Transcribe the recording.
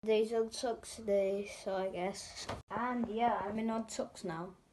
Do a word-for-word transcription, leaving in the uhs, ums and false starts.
These odd socks today, so I guess. And yeah, I'm in odd socks now.